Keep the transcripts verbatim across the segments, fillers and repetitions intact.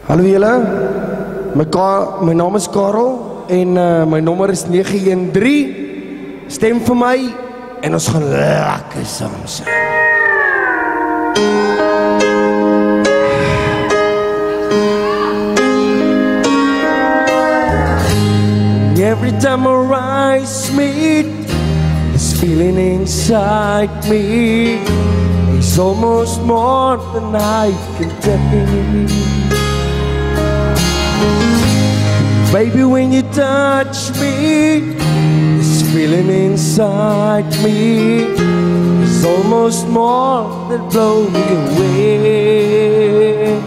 Hallo julle, my, my naam is Karel en uh, my nommer is nege een drie. Stem vir my en ons gaan lekker saam sing. Every time our eyes meet, this feeling inside me is almost more than I can take. Baby, when you touch me, this feeling inside me is almost more than blow me away.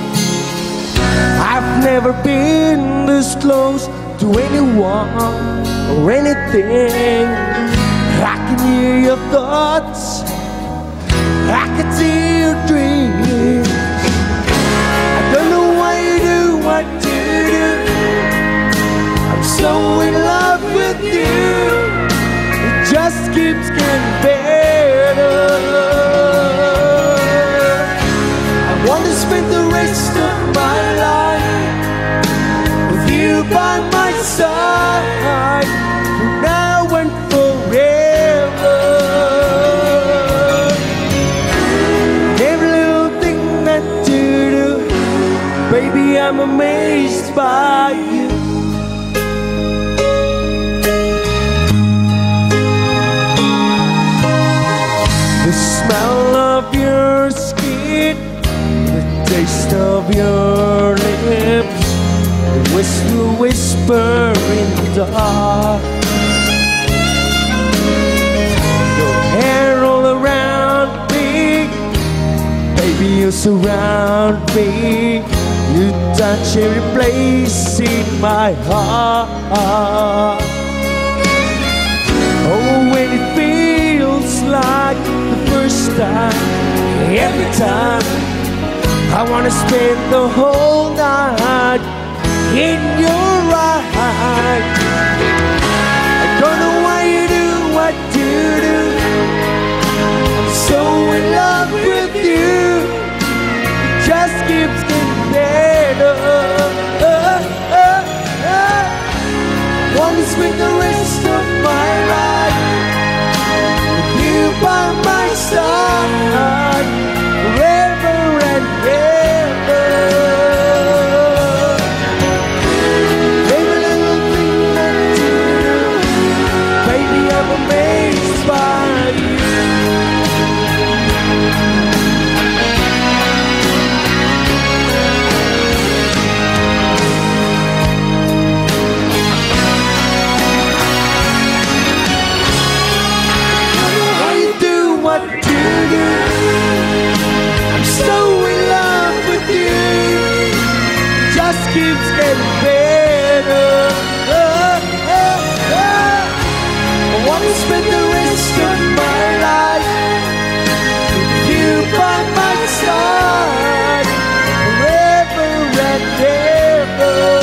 I've never been this close to anyone or anything. I can hear your thoughts, I can see your dreams. I don't know why you do what you do. I'm so in love with you. It just keeps getting better. I want to spend the rest of my life with you by my side, from now and forever. Every little thing that you do, baby, I'm amazed by you. The smell of your skin, the taste of your lips, the whisper, whisper in the dark. Your hair all around me, baby, you surround me. You touch every place in my heart. Oh, when it feels like the first time, every time I wanna spend the whole night in your eyes. I don't know why you do what you do. I'm so in love with you. It just keeps getting better. Uh, uh, uh. I want to spend the rest of my life with you by my side, forever and ever. Keeps getting better. Oh, oh, oh. I want to spend the rest of my life with you by my side, forever and ever.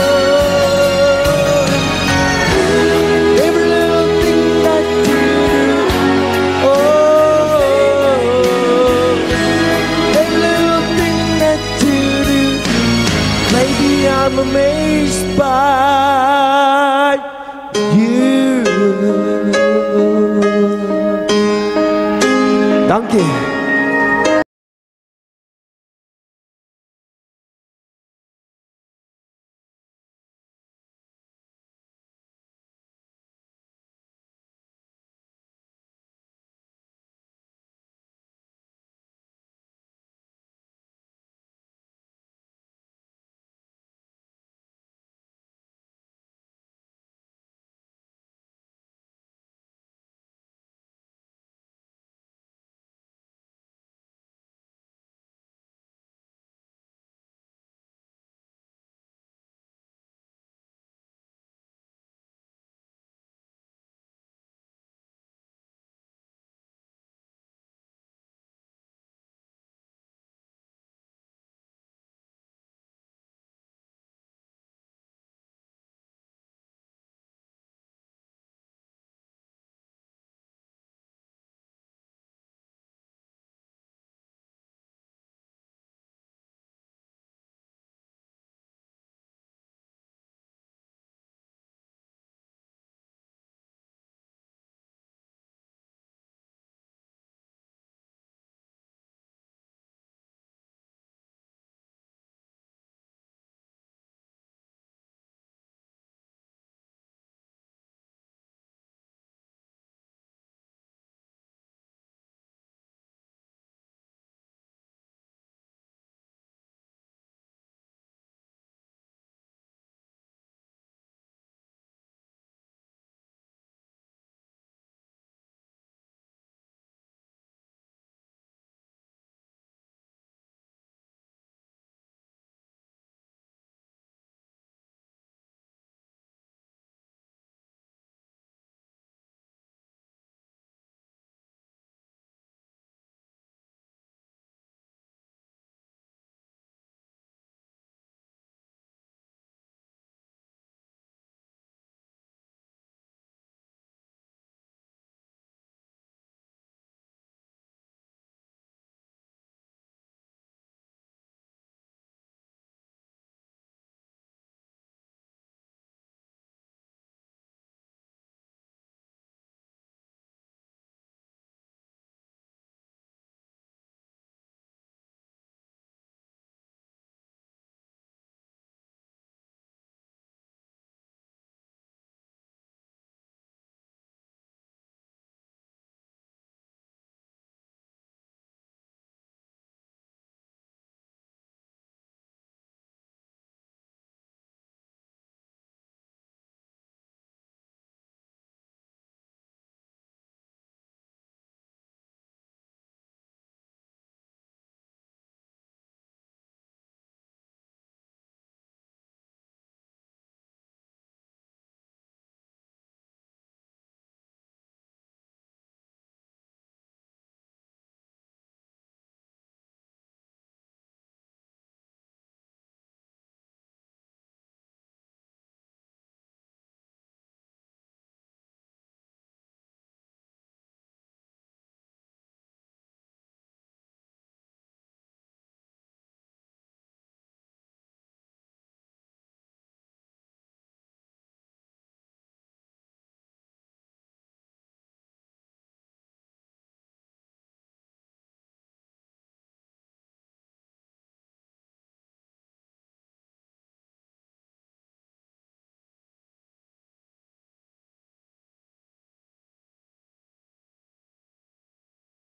Every little thing that you do, oh, every little thing that you do, baby, I'm amazed by you. Dankie.